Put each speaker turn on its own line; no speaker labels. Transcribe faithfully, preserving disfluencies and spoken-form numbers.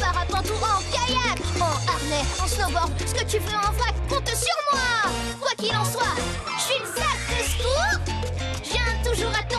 parapente ou en kayak, en harnais, en snowboard, ce que tu veux en vrac, compte sur moi. Quoi qu'il en soit, je suis une sac de secours. Je viens toujours à ton